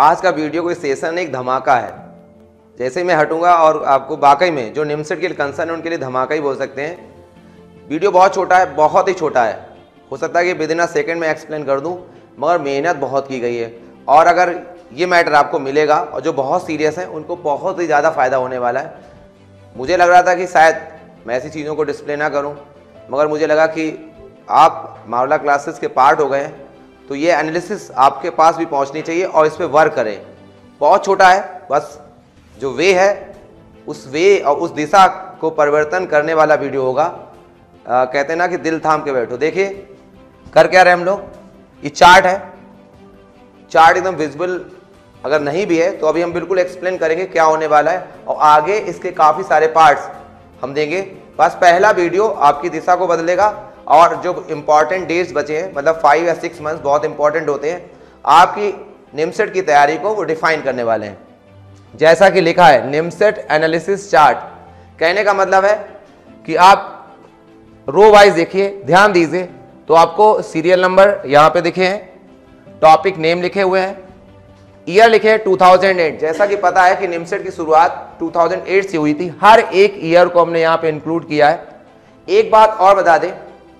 आज का वीडियो कोई सेशन एक धमाका है। जैसे मैं हटूंगा और आपको वाकई में जो निमसेट के लिए कंसर्न है उनके लिए धमाका ही बोल सकते हैं। वीडियो बहुत छोटा है, बहुत ही छोटा है, हो सकता है कि विद इन अ सेकेंड में एक्सप्लेन कर दूं, मगर मेहनत बहुत की गई है। और अगर ये मैटर आपको मिलेगा और जो बहुत सीरियस हैं उनको बहुत ही ज़्यादा फ़ायदा होने वाला है। मुझे लग रहा था कि शायद मैं ऐसी चीज़ों को डिस्प्ले ना करूं, मगर मुझे लगा कि आप मावला क्लासेस के पार्ट हो गए हैं तो ये एनालिसिस आपके पास भी पहुंचनी चाहिए और इस पर वर्क करें। बहुत छोटा है, बस जो वे है उस वे और उस दिशा को परिवर्तन करने वाला वीडियो होगा। कहते हैं ना कि दिल थाम के बैठो। देखिए कर क्या रहे हम लोग, ये चार्ट है, चार्ट एकदम विजिबल अगर नहीं भी है तो अभी हम बिल्कुल एक्सप्लेन करेंगे क्या होने वाला है और आगे इसके काफ़ी सारे पार्ट्स हम देंगे। बस पहला वीडियो आपकी दिशा को बदलेगा और जो इम्पॉर्टेंट डेट्स बचे हैं, मतलब 5 या 6 मंथ्स बहुत इंपॉर्टेंट होते हैं आपकी निमसेट की तैयारी को, वो डिफाइन करने वाले हैं। जैसा कि लिखा है निमसेट एनालिसिस चार्ट, कहने का मतलब है कि आप रो वाइज देखिए, ध्यान दीजिए तो आपको सीरियल नंबर यहाँ पे दिखे हैं, टॉपिक नेम लिखे हुए हैं, ईयर लिखे हैं 2008। जैसा कि पता है कि निमसेट की शुरुआत 2008 से हुई थी, हर एक ईयर को हमने यहाँ पे इंक्लूड किया है। एक बात और बता दें,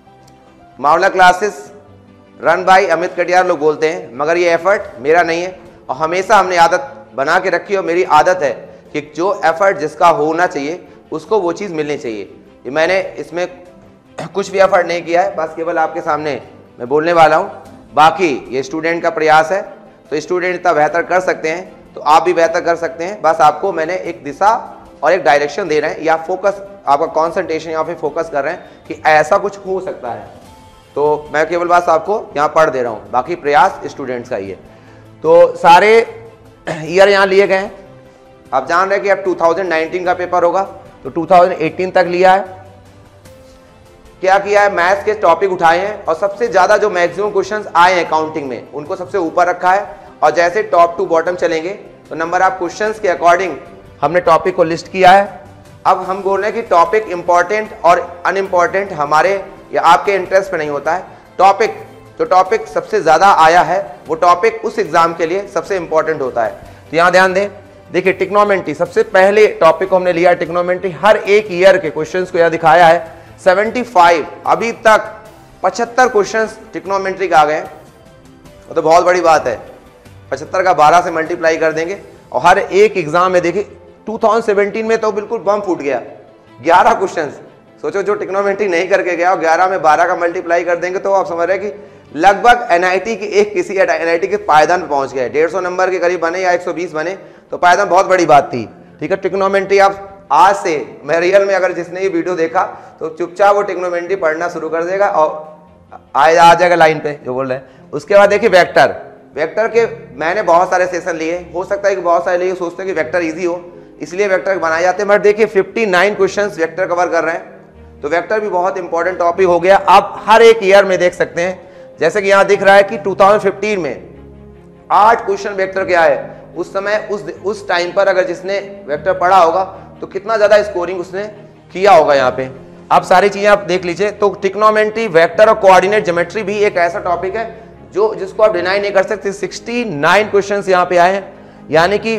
Mawla classes run by Amit Katiyar लोग बोलते हैं, मगर ये एफर्ट मेरा नहीं है और हमेशा हमने आदत बना के रखी और मेरी आदत है कि जो एफर्ट जिसका होना चाहिए उसको वो चीज़ मिलनी चाहिए। ये मैंने इसमें कुछ भी एफर्ट नहीं किया है, बस केवल आपके सामने मैं बोलने वाला हूँ। बाकी ये स्टूडेंट का प्रयास है, तो स्टूडेंट इतना बेहतर कर सकते हैं तो आप भी बेहतर कर सकते हैं। बस आपको मैंने एक दिशा और एक डायरेक्शन दे रहे हैं, या फोकस, आपका कॉन्सेंट्रेशन यहाँ पे फोकस कर रहे हैं कि ऐसा कुछ हो सकता है, तो मैं केवल बस आपको यहाँ पढ़ दे रहा हूँ, बाकी प्रयास स्टूडेंट्स का ही है। तो सारे ईयर यहाँ लिए गए हैं। आप जान रहे हैं कि अब 2019 का पेपर होगा तो 2018 तक लिया है। क्या किया है, मैथ्स के टॉपिक उठाए हैं और सबसे ज्यादा जो मैक्सिमम क्वेश्चंस आए हैं काउंटिंग में उनको सबसे ऊपर रखा है, और जैसे टॉप टू बॉटम चलेंगे तो नंबर ऑफ क्वेश्चंस के अकॉर्डिंग हमने टॉपिक को लिस्ट किया है। अब हम बोल रहे हैं कि टॉपिक इंपॉर्टेंट और अनइम्पॉर्टेंट हमारे या आपके इंटरेस्ट पे नहीं होता है। टॉपिक, जो टॉपिक सबसे ज्यादा आया है वो टॉपिक उस एग्जाम के लिए सबसे इंपॉर्टेंट होता है। तो यहाँ ध्यान दें, देखिए ट्रिग्नोमेट्री सबसे पहले टॉपिक को हमने लिया है। ट्रिग्नोमेट्री हर एक ईयर के क्वेश्चंस को यहाँ दिखाया है। 75 अभी तक 75 क्वेश्चंस ट्रिग्नोमेट्री के आ गए, तो बहुत बड़ी बात है। 75 का 12 से मल्टीप्लाई कर देंगे और हर एक एग्जाम में देखिए 2017 में तो बिल्कुल बम फूट गया, 11 क्वेश्चंस। सोचो जो ट्रिग्नोमेट्री नहीं करके गया और 11 में 12 का मल्टीप्लाई कर देंगे तो आप समझ रहे हैं कि लगभग एनआईटी की एक किसी एनआईटी के पायदान पे पहुंच गए। 150 नंबर के करीब बने या 120 बने तो पायदान बहुत बड़ी बात थी। ठीक है, ट्रिग्नोमेट्री आप आज से, मैं रियल में अगर जिसने ये वीडियो देखा तो चुपचाप वो ट्रिग्नोमेट्री पढ़ना शुरू कर देगा और आ जाएगा लाइन पे जो बोल रहे हैं। उसके बाद देखिए वेक्टर, वेक्टर के मैंने बहुत सारे सेशन लिए, हो सकता है कि बहुत सारे लोग सोचते हैं कि वेक्टर इजी हो इसलिए वेक्टर बनाए जाते हैं, बट देखिए 59 क्वेश्चंस वेक्टर कवर कर रहे हैं, तो वेक्टर भी बहुत इंपॉर्टेंट टॉपिक हो गया। आप हर एक ईयर में देख सकते हैं, जैसे कि यहाँ दिख रहा है कि 2015 में 8 क्वेश्चन वेक्टर के आए। उस समय उस टाइम पर अगर जिसने वेक्टर पढ़ा होगा तो कितना ज्यादा स्कोरिंग उसने किया होगा। यहाँ पे आप सारी चीजें आप देख लीजिए। तो ट्रिग्नोमेट्री, वेक्टर और कोऑर्डिनेट ज्योमेट्री भी एक ऐसा टॉपिक है जिसको आप डिनाई नहीं कर सकते। 69 क्वेश्चंस यहाँ पे आए हैं, यानी कि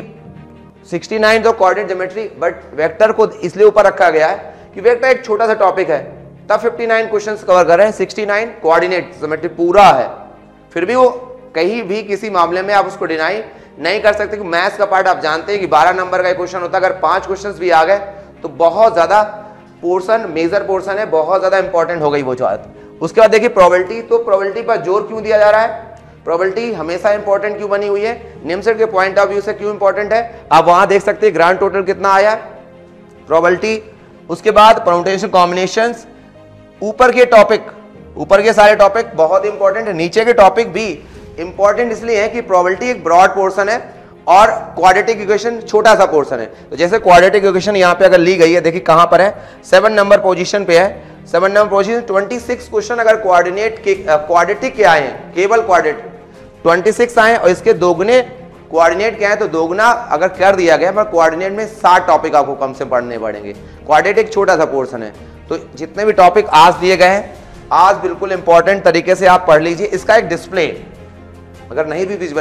69 तो कोऑर्डिनेट ज्योमेट्री, बट वेक्टर को इसलिए ऊपर रखा गया है कि वेक्टर एक छोटा सा टॉपिक है, तब 59 क्वेश्चंस कवर कर रहे हैं। 69 कोऑर्डिनेट ज्योमेट्री पूरा है, फिर भी वो कहीं भी किसी मामले में आप उसको डिनाई नहीं कर सकते कि मैथ्स का पार्ट आप जानते हैं कि 12 नंबर का क्वेश्चन होता है। अगर 5 क्वेश्चंस भी आ गए तो बहुत ज्यादा पोर्शन, मेजर पोर्शन है, बहुत ज्यादा इंपॉर्टेंट हो गई वो बात। उसके बाद देखिए प्रोबेबिलिटी, तो प्रोबेबिलिटी पर जोर क्यों दिया जा रहा है, प्रोबेबिलिटी हमेशा इंपॉर्टेंट क्यों बनी हुई है, निमसेट के पॉइंट ऑफ व्यू से क्यों इंपॉर्टेंट है, आप वहां देख सकते हैं ग्रांड टोटल कितना आया प्रोबेबिलिटी। उसके बाद परम्यूटेशन कॉम्बिनेशंस, ऊपर के टॉपिक, ऊपर के सारे टॉपिक बहुत इंपॉर्टेंट है, नीचे के टॉपिक भी इंपॉर्टेंट इसलिए है कि प्रोबेबिलिटी एक ब्रॉड पोर्शन है और क्वाड्रेटिक इक्वेशन छोटा सा पोर्शन है। तो जैसे क्वाड्रेटिक इक्वेशन यहाँ पे अगर ली गई है, देखिए कहां पर है, 7 नंबर पोजीशन पे है। 7 नंबर पोजीशन 26 क्वेश्चन अगर क्वाड्रेटिक के आए हैं, केवल क्वाड्रेटिक 26 आए और इसके दोगुने कोऑर्डिनेट क्या है, तो दोगुना अगर कर दिया गया, पर कोऑर्डिनेट में 7 टॉपिक आपको कम से पढ़ने पड़ेंगे। क्वाड्रेटिक छोटा सा पोर्शन है। तो जितने भी टॉपिक आज दिए गए हैं, आज बिल्कुल इंपॉर्टेंट तरीके से आप पढ़ लीजिए। इसका एक डिस्प्ले अगर नहीं भी विजुअल है,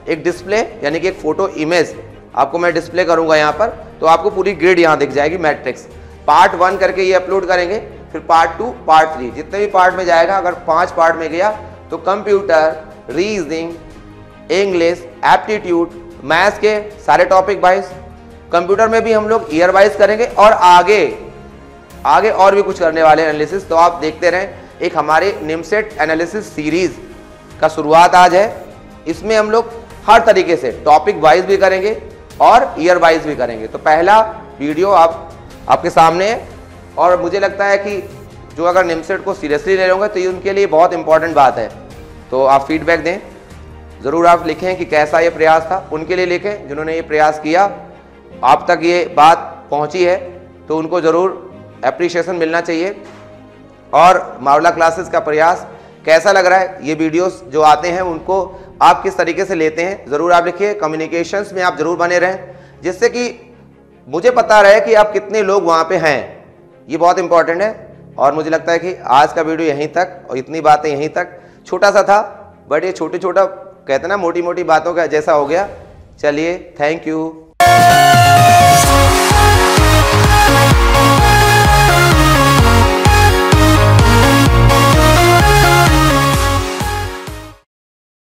एक डिस्प्ले यानी कि एक फोटो इमेज आपको मैं डिस्प्ले करूंगा यहाँ पर, तो आपको पूरी ग्रिड यहाँ दिख जाएगी मैट्रिक्स। पार्ट 1 करके ये अपलोड करेंगे, फिर पार्ट 2, पार्ट 3, जितने भी पार्ट में जाएगा। अगर 5 पार्ट में गया तो computer, reasoning, English, aptitude, maths के सारे टॉपिक वाइज, कंप्यूटर में भी हम लोग ईयर वाइज करेंगे और आगे और भी कुछ करने वाले एनालिसिस। तो आप देखते रहें, एक हमारे निमसेट एनालिसिस सीरीज का शुरुआत आज है। इसमें हम लोग हर तरीके से टॉपिक वाइज भी करेंगे और ईयर वाइज भी करेंगे। तो पहला वीडियो आपके सामने है और मुझे लगता है कि जो अगर निमसेट को सीरियसली ले लोगे तो ये उनके लिए बहुत इंपॉर्टेंट बात है। तो आप फीडबैक दें, ज़रूर आप लिखें कि कैसा ये प्रयास था। उनके लिए लिखें जिन्होंने ये प्रयास किया, आप तक ये बात पहुंची है, तो उनको ज़रूर एप्रिशिएशन मिलना चाहिए। और मावला क्लासेस का प्रयास कैसा लग रहा है, ये वीडियोस जो आते हैं उनको आप किस तरीके से लेते हैं, ज़रूर आप लिखिए। कम्युनिकेशंस में आप ज़रूर बने रहें, जिससे कि मुझे पता रहे कि आप कितने लोग वहाँ पे हैं, ये बहुत इंपॉर्टेंट है। और मुझे लगता है कि आज का वीडियो यहीं तक, और इतनी बातें यहीं तक, छोटा सा था बट ये छोटा कहते हैं ना मोटी मोटी बातों का जैसा हो गया। चलिए, थैंक यू।